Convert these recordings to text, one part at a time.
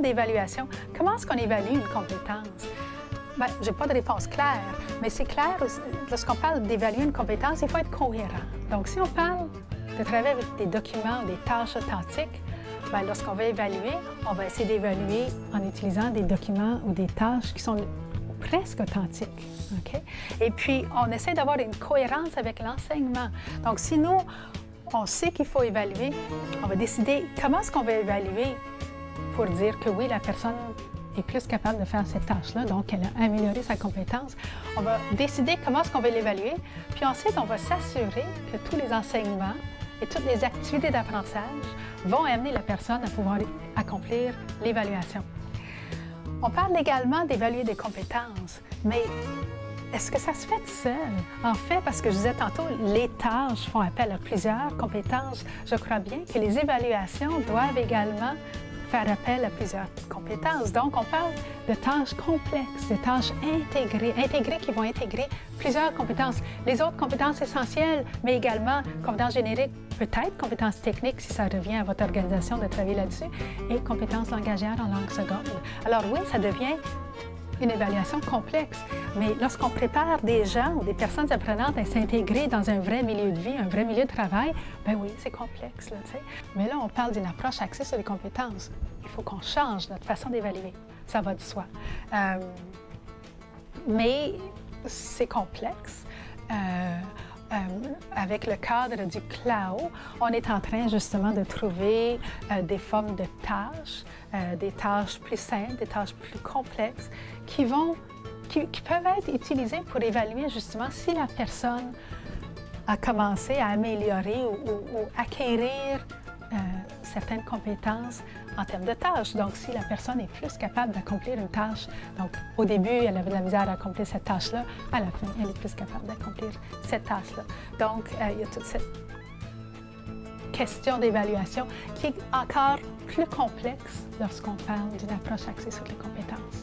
d'évaluation, comment est-ce qu'on évalue une compétence? Bien, je n'ai pas de réponse claire, mais c'est clair, lorsqu'on parle d'évaluer une compétence, il faut être cohérent. Donc, si on parle de travailler avec des documents ou des tâches authentiques, bien, lorsqu'on va évaluer, on va essayer d'évaluer en utilisant des documents ou des tâches qui sont presque authentiques. Okay? Et puis, on essaie d'avoir une cohérence avec l'enseignement. Donc, si nous, on sait qu'il faut évaluer, on va décider comment est-ce qu'on va évaluer pour dire que oui, la personne est plus capable de faire cette tâche-là, donc elle a amélioré sa compétence. On va décider comment est-ce qu'on va l'évaluer, puis ensuite, on va s'assurer que tous les enseignements et toutes les activités d'apprentissage vont amener la personne à pouvoir accomplir l'évaluation. On parle également d'évaluer des compétences, mais est-ce que ça se fait tout seul? En fait, parce que je disais tantôt, les tâches font appel à plusieurs compétences. Je crois bien que les évaluations doivent également faire appel à plusieurs compétences. Donc, on parle de tâches complexes, de tâches intégrées qui vont intégrer plusieurs compétences. Les autres compétences essentielles, mais également compétences génériques, peut-être compétences techniques, si ça revient à votre organisation de travailler là-dessus, et compétences langagières en langue seconde. Alors oui, ça devient une évaluation complexe, mais lorsqu'on prépare des gens ou des personnes apprenantes à s'intégrer dans un vrai milieu de vie, un vrai milieu de travail, bien oui, c'est complexe, là, tu sais. Mais là, on parle d'une approche axée sur les compétences. Il faut qu'on change notre façon d'évaluer. Ça va de soi. Mais c'est complexe. Avec le cadre du CLAO, on est en train justement de trouver des formes de tâches, des tâches plus simples, des tâches plus complexes, qui peuvent être utilisées pour évaluer justement si la personne a commencé à améliorer ou acquérir certaines compétences en termes de tâches. Donc, si la personne est plus capable d'accomplir une tâche, donc au début, elle avait de la misère à accomplir cette tâche-là, à la fin, elle est plus capable d'accomplir cette tâche-là. Donc, il y a toute cette question d'évaluation qui est encore plus complexe lorsqu'on parle d'une approche axée sur les compétences.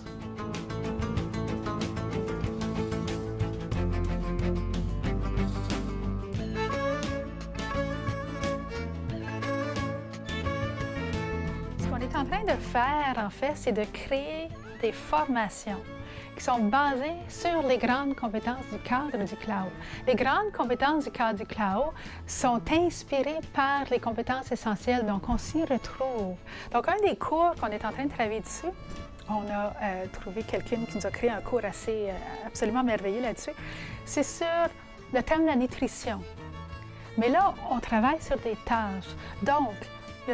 En train de faire, en fait, c'est de créer des formations qui sont basées sur les grandes compétences du cadre du CLAO. Les grandes compétences du cadre du CLAO sont inspirées par les compétences essentielles, donc on s'y retrouve. Donc, un des cours qu'on est en train de travailler dessus, on a trouvé quelqu'un qui nous a créé un cours absolument merveilleux là-dessus, c'est sur le thème de la nutrition. Mais là, on travaille sur des tâches. Donc, il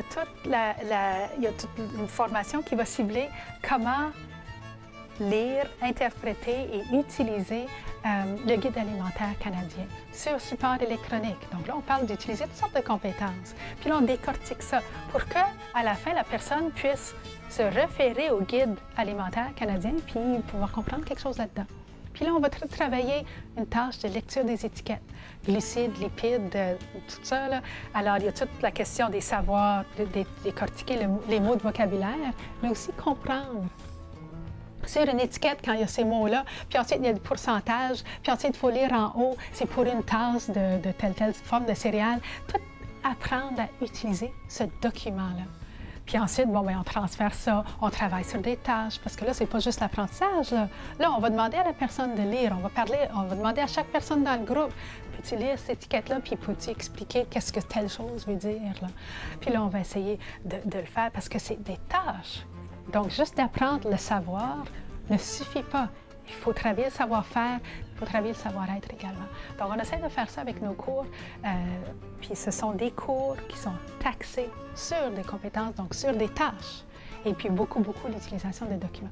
y a toute une formation qui va cibler comment lire, interpréter et utiliser le guide alimentaire canadien sur support électronique. Donc là, on parle d'utiliser toutes sortes de compétences. Puis là, on décortique ça pour que, à la fin, la personne puisse se référer au guide alimentaire canadien puis pouvoir comprendre quelque chose là-dedans. Puis là, on va travailler une tâche de lecture des étiquettes, glucides, lipides, tout ça, là. Alors, il y a toute la question des savoirs, décortiquer les mots de vocabulaire, mais aussi comprendre. Sur une étiquette, quand il y a ces mots-là, puis ensuite, il y a des pourcentages, puis ensuite, il faut lire en haut, c'est pour une tasse de telle forme de céréales. Tout apprendre à utiliser ce document-là. Puis ensuite, bon, bien, on transfère ça, on travaille sur des tâches, parce que là, c'est pas juste l'apprentissage. Là, on va demander à la personne de lire, on va demander à chaque personne dans le groupe, peux-tu lire cette étiquette-là, puis peux-tu expliquer qu'est-ce que telle chose veut dire, là? Puis là, on va essayer de le faire parce que c'est des tâches. Donc, juste d'apprendre le savoir ne suffit pas. Il faut travailler le savoir-faire, il faut travailler le savoir-être également. Donc, on essaie de faire ça avec nos cours. Puis, ce sont des cours qui sont axés sur des compétences, donc sur des tâches. Et puis, beaucoup l'utilisation de documents.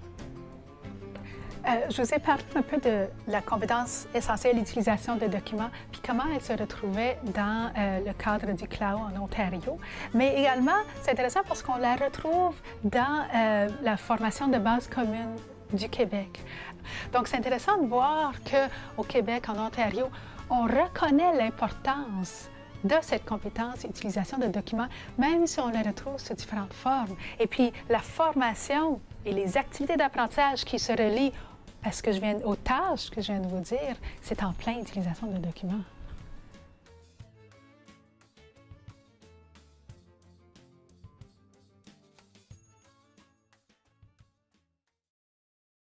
Je vous ai parlé un peu de la compétence essentielle, l'utilisation de documents, puis comment elle se retrouvait dans le cadre du CLAO en Ontario. Mais également, c'est intéressant parce qu'on la retrouve dans la formation de base commune du Québec. Donc, c'est intéressant de voir qu'au Québec, en Ontario, on reconnaît l'importance de cette compétence, utilisation de documents, même si on la retrouve sous différentes formes. Et puis, la formation et les activités d'apprentissage qui se relient aux tâches que je viens de vous dire, c'est en pleine utilisation de documents.